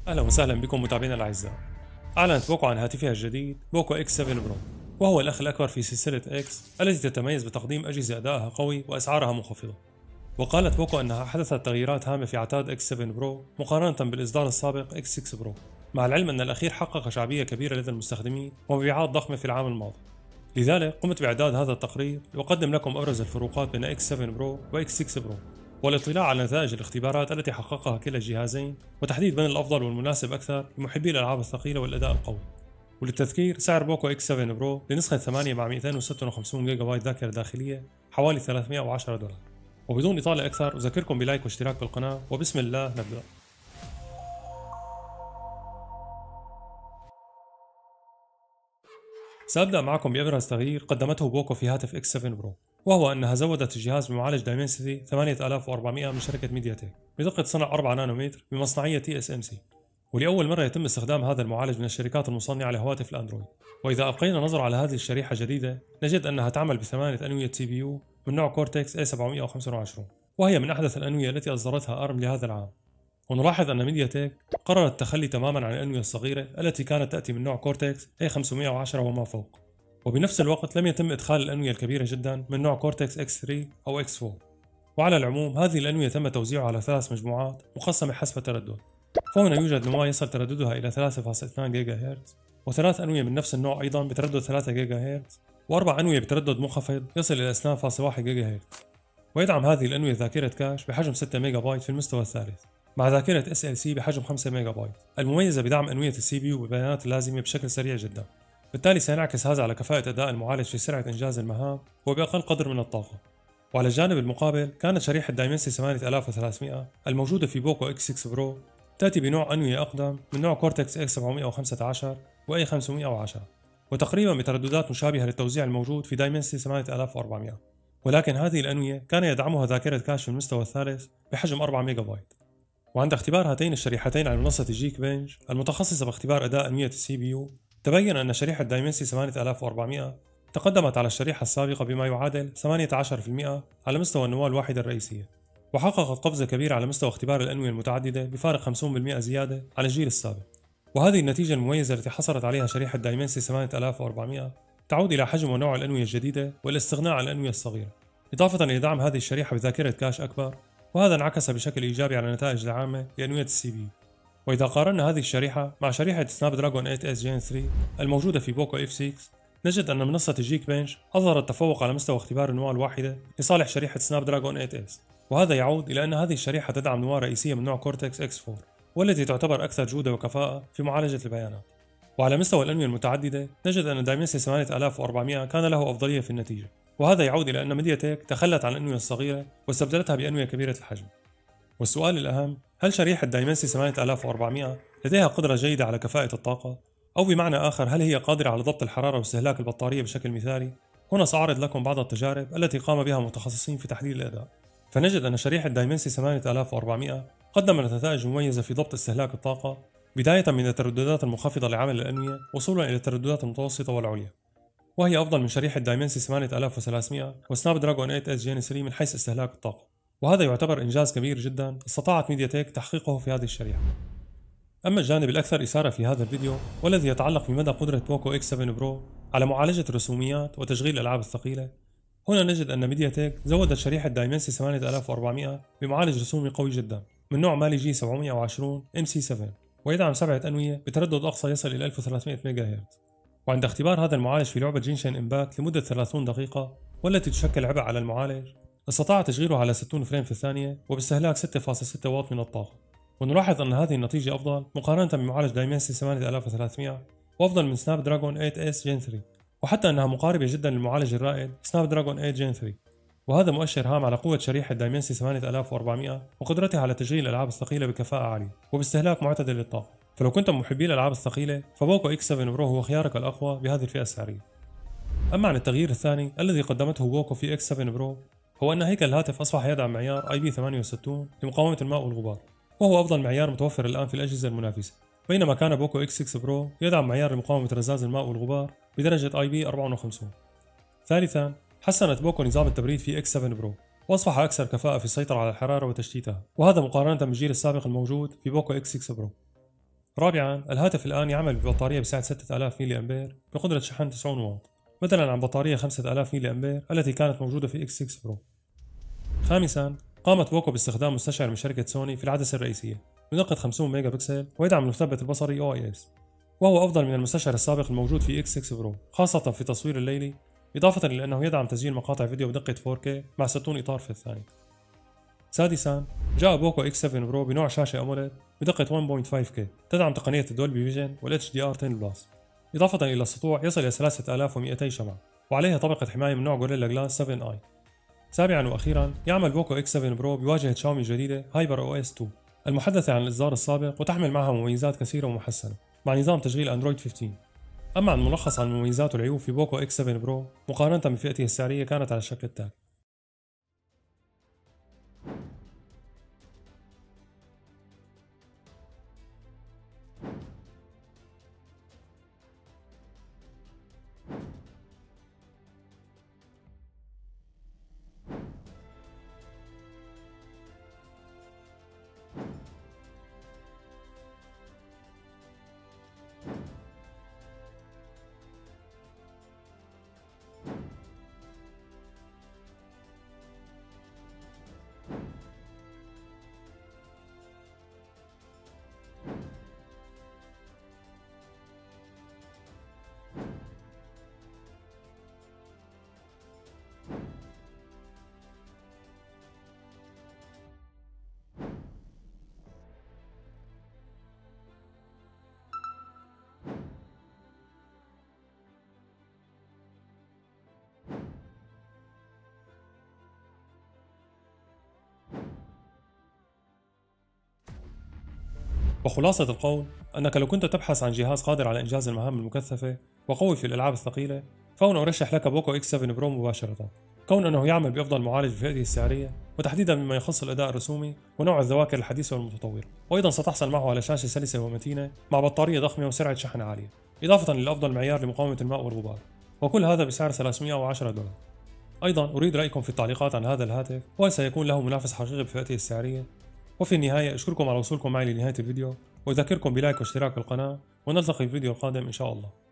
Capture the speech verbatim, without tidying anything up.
أهلا وسهلا بكم متابعينا الأعزاء. أعلنت بوكو عن هاتفها الجديد بوكو إكس سبعة برو، وهو الأخ الأكبر في سلسلة إكس التي تتميز بتقديم أجهزة أدائها قوي وأسعارها منخفضة. وقالت بوكو أنها حدثت تغييرات هامة في عتاد إكس سبعة برو مقارنة بالإصدار السابق إكس ستة برو، مع العلم أن الأخير حقق شعبية كبيرة لدى المستخدمين ومبيعات ضخمة في العام الماضي. لذلك قمت بإعداد هذا التقرير لأقدم لكم أبرز الفروقات بين إكس سبعة برو وإكس ستة برو، والاطلاع على نتائج الاختبارات التي حققها كلا الجهازين، وتحديد من الأفضل والمناسب أكثر لمحبي الألعاب الثقيلة والأداء القوي. وللتذكير، سعر بوكو إكس سبعة برو لنسخة ثمانية مع مئتين وستة وخمسين جيجا بايت ذاكرة داخلية حوالي ثلاثمئة وعشرة دولار. وبدون إطالة أكثر أذكركم بلايك واشتراك بالقناة، وبسم الله نبدأ. سأبدأ معكم بأبرز تغيير قدمته بوكو في هاتف إكس سبعة برو، وهو أنها زودت الجهاز بمعالج دايمنسيتي ثمانية آلاف وأربعمئة من شركة ميديا تك بدقة صنع أربعة نانومتر بمصنعية تي اس ام سي، ولأول مرة يتم استخدام هذا المعالج من الشركات المصنعة لهواتف الأندرويد. وإذا أبقينا نظر على هذه الشريحة الجديدة نجد أنها تعمل بثمانية أنوية سي بي يو من نوع كورتكس إيه سبعمئة وخمسة وعشرين، وهي من أحدث الأنوية التي أصدرتها أرم لهذا العام. ونلاحظ أن ميديا تك قررت التخلي تماما عن الأنوية الصغيرة التي كانت تأتي من نوع كورتكس إيه خمسمئة وعشرة وما فوق، وبنفس الوقت لم يتم إدخال الأنوية الكبيرة جدا من نوع كورتكس إكس ثلاثة أو إكس أربعة. وعلى العموم هذه الأنوية تم توزيعها على ثلاث مجموعات مقسمة حسب التردد، فهنا يوجد نواة يصل ترددها إلى ثلاثة فاصلة اثنين جيجا هرتز، وثلاث أنوية من نفس النوع أيضا بتردد ثلاثة جيجا هرتز، وأربع أنوية بتردد منخفض يصل إلى اثنين فاصلة واحد جيجا هرتز. ويدعم هذه الأنوية ذاكرة كاش بحجم ستة ميجا بايت في المستوى الثالث، مع ذاكرة إس إل سي بحجم خمسة ميجا بايت المميزة بدعم أنوية السي بي يو بالبيانات اللازمة بشكل سريع جدا. بالتالي سينعكس هذا على كفاءة أداء المعالج في سرعة إنجاز المهام وبأقل قدر من الطاقة. وعلى الجانب المقابل كانت شريحة دايمنسي ثمانية آلاف وثلاثمئة الموجودة في بوكو إكس ستة برو تأتي بنوع أنوية أقدم من نوع كورتكس إكس سبعمئة وخمسة عشر و إيه خمسمئة وعشرة، وتقريبا بترددات مشابهة للتوزيع الموجود في دايمنسي ثمانية آلاف وأربعمئة، ولكن هذه الأنوية كان يدعمها ذاكرة كاش في المستوى الثالث بحجم أربعة ميجا بايت. وعند اختبار هاتين الشريحتين على منصة جيك بنج المتخصصة باختبار أداء أنوية السي بي يو، تبين أن شريحة دايمنسي ثمانية آلاف وأربعمئة تقدمت على الشريحة السابقة بما يعادل ثمانية عشر بالمئة على مستوى النواة الواحدة الرئيسية، وحققت قفزة كبيرة على مستوى اختبار الأنوية المتعددة بفارق خمسين بالمئة زيادة عن الجيل السابق. وهذه النتيجة المميزة التي حصلت عليها شريحة دايمنسي ثمانية آلاف وأربعمئة تعود إلى حجم ونوع الأنوية الجديدة والاستغناء عن الأنوية الصغيرة، إضافة إلى دعم هذه الشريحة بذاكرة كاش أكبر، وهذا انعكس بشكل إيجابي على النتائج العامة لأنوية السي بي. وإذا قارنا هذه الشريحة مع شريحة سناب دراجون ثمانية إس جين ثلاثة الموجودة في بوكو إف ستة، نجد أن منصة جيك بنش أظهرت تفوق على مستوى اختبار النواة الواحدة لصالح شريحة سناب دراجون ثمانية إس، وهذا يعود إلى أن هذه الشريحة تدعم نواة رئيسية من نوع كورتكس إكس أربعة، والتي تعتبر أكثر جودة وكفاءة في معالجة البيانات. وعلى مستوى الأنوية المتعددة نجد أن دايمنسي ثمانية آلاف وأربعمئة كان له أفضلية في النتيجة، وهذا يعود إلى أن ميديا تك تخلت عن الأنوية الصغيرة واستبدلتها بأنوية كبيرة الحجم. والسؤال الأهم، هل شريحة دايمنسي ثمانية آلاف وأربعمئة لديها قدرة جيدة على كفاءة الطاقة؟ أو بمعنى آخر، هل هي قادرة على ضبط الحرارة واستهلاك البطارية بشكل مثالي؟ هنا سأعرض لكم بعض التجارب التي قام بها متخصصين في تحليل الأداء. فنجد أن شريحة دايمنسي ثمانية آلاف وأربعمئة قدمت نتائج مميزة في ضبط استهلاك الطاقة، بداية من الترددات المنخفضة لعمل الأنوية وصولا إلى الترددات المتوسطة والعليا، وهي أفضل من شريحة دايمنسي ثمانية آلاف وثلاثمئة وسناب دراجون ثمانية إس جين ثلاثة من حيث استهلاك الطاقة، وهذا يعتبر إنجاز كبير جدا استطاعت ميديا تك تحقيقه في هذه الشريحة. أما الجانب الأكثر إثارة في هذا الفيديو والذي يتعلق بمدى قدرة بوكو إكس سبعة برو على معالجة الرسوميات وتشغيل الألعاب الثقيلة، هنا نجد أن ميديا تك زودت شريحة دايمنسي ثمانية آلاف وأربعمئة بمعالج رسومي قوي جدا من نوع مالي جي سبعمئة وعشرين إم سي سبعة، ويدعم سبعة أنوية بتردد أقصى يصل إلى ألف وثلاثمئة ميجا هرتز. وعند اختبار هذا المعالج في لعبة جينشن إمباكت لمدة ثلاثين دقيقة والتي تشكل عبء على المعالج، استطاع تشغيله على ستين فريم في الثانية وباستهلاك ستة فاصلة ستة واط من الطاقة. ونلاحظ أن هذه النتيجة أفضل مقارنة بمعالج دايمنسي ثمانية آلاف وثلاثمئة وأفضل من سناب دراجون ثمانية إس جين ثلاثة، وحتى أنها مقاربة جدا للمعالج الرائد سناب دراجون ثمانية جين ثلاثة، وهذا مؤشر هام على قوة شريحة دايمنسي ثمانية آلاف وأربعمئة وقدرتها على تشغيل الألعاب الثقيلة بكفاءة عالية وباستهلاك معتدل للطاقة. فلو كنتم محبي الألعاب الثقيلة فبوكو إكس سبعة برو هو خيارك الأقوى بهذه الفئة السعرية. أما عن التغيير الثاني الذي قدمته بوكو في إكس سبعة برو، هو أن هيكل الهاتف أصبح يدعم معيار آي بي ثمانية وستين لمقاومة الماء والغبار، وهو أفضل معيار متوفر الآن في الأجهزة المنافسة، بينما كان بوكو إكس ستة برو يدعم معيار لمقاومة رذاذ الماء والغبار بدرجة آي بي أربعة وخمسين. ثالثا، حسنت بوكو نظام التبريد في إكس سبعة برو وأصبح أكثر كفاءة في السيطرة على الحرارة وتشتيتها، وهذا مقارنة بالجيل السابق الموجود في بوكو إكس ستة برو. رابعا، الهاتف الآن يعمل ببطارية بسعة ستة آلاف ميلي أمبير بقدرة شحن تسعين واط، بدلا عن بطارية خمسة آلاف ميلي أمبير التي كانت موجودة في إكس ستة برو. خامسا، قامت بوكو باستخدام مستشعر من شركة سوني في العدسة الرئيسية بدقة خمسين ميجا بكسل ويدعم المثبت البصري أو آي إس، وهو أفضل من المستشعر السابق الموجود في إكس ستة برو خاصة في التصوير الليلي، إضافة إلى أنه يدعم تسجيل مقاطع فيديو بدقة فور كيه مع ستين إطار في الثانية. سادسا، جاء بوكو إكس سبعة برو بنوع شاشة أموليد بدقة واحد فاصلة خمسة كيه تدعم تقنية الدولبي فيجن وال إتش دي آر عشرة بلس، إضافة إلى سطوع يصل إلى ثلاثة آلاف ومئتين شمعة، وعليها طبقة حماية من نوع غوريلا جلاس سبعة آي. سابعا وأخيرا، يعمل بوكو إكس سبعة برو بواجهة شاومي الجديدة هايبر أو إس اثنين المحدثة عن الإصدار السابق، وتحمل معها مميزات كثيرة ومحسنة مع نظام تشغيل أندرويد خمسة عشر. أما عن ملخص عن المميزات والعيوب في بوكو إكس سبعة برو مقارنة بفئته السعرية كانت على الشكل التالي. وخلاصة القول أنك لو كنت تبحث عن جهاز قادر على إنجاز المهام المكثفة وقوي في الألعاب الثقيلة، فهنا أرشح لك بوكو إكس سبعة برو مباشرة، كون أنه يعمل بأفضل معالج بفئته السعرية، وتحديدا مما يخص الأداء الرسومي ونوع الذواكر الحديثة والمتطورة، وأيضا ستحصل معه على شاشة سلسة ومتينة مع بطارية ضخمة وسرعة شحن عالية، إضافة للأفضل معيار لمقاومة الماء والغبار، وكل هذا بسعر ثلاثمئة وعشرة دولار. أيضا أريد رأيكم في التعليقات عن هذا الهاتف، وهل سيكون له منافس حقيقي بفئته السعرية؟ وفي النهاية أشكركم على وصولكم معي لنهاية الفيديو، وأذكركم بلايك واشتراك القناة، ونلتقي في الفيديو القادم إن شاء الله.